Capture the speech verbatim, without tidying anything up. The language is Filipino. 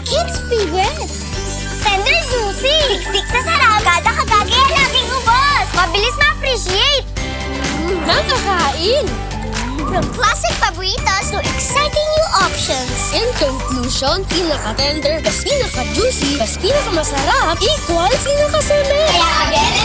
kids' favorite. Tender Juicy! Siksik sa sarap, kada kagagaya laging ubos! Mabilis ma-appreciate! Nakakain! From classic paboritos to exciting new options. In conclusion, pinaka-Tender, mas pinaka-Juicy, mas pinakamasarap, equals pinaka-Sulit! Kaya again